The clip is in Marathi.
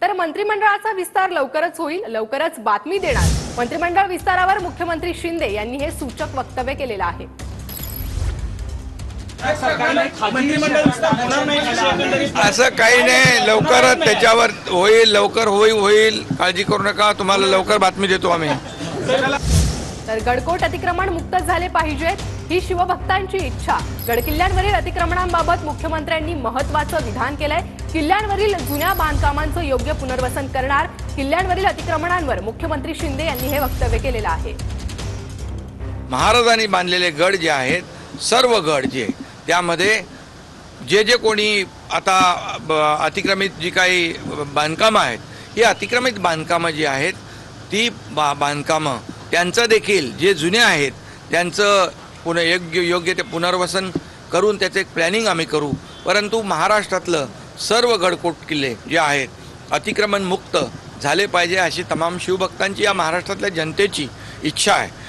तर मंत्रिमंडळाचा विस्तार लवकरच होईल, लवकरच बातमी देणार। मंत्रिमंडळ विस्तारावर मुख्यमंत्री शिंदे यांनी हे सूचक वक्तव्य केलेलं आहे। असं काही नाही, लवकरच त्याच्यावर होईल, लवकर होईल, काळजी करू नका, तुम्हाला लवकर बातमी देतो आम्ही। तर गडकोट अतिक्रमण मुक्त झाले पाहिजेत ही शिवभक्तांची इच्छा। गडकिल्ल्यांवरील अतिक्रमणांबाबत मुख्यमंत्र्यांनी महत्त्वाचं विधान केलंय। किल्ल्यांवरील जुन्या बांधकामांचं योग्य पुनर्वसन करणार। किल्ल्यांवरील अतिक्रमणांवर मुख्यमंत्री शिंदे यांनी हे वक्तव्य केलेलं आहे। महाराजांनी बांधलेले गड जे आहेत, सर्व गड जे त्यामध्ये जे कोणी आता अतिक्रमित जी काही बांधकामं आहेत, ही अतिक्रमित बांधकामं जी आहेत ती बांधकामं त्यांचं देखील जे जुने आहेत त्यांचं योग्य ते पुनर्वसन करून त्याचं एक प्लॅनिंग आम्ही करू। परंतु महाराष्ट्रातलं सर्व गडकोट किल्ले जे आहेत अतिक्रमण मुक्त झाले पाहिजे अशी तमाम शिवभक्तांची, या महाराष्ट्रातल्या जनतेची इच्छा आहे।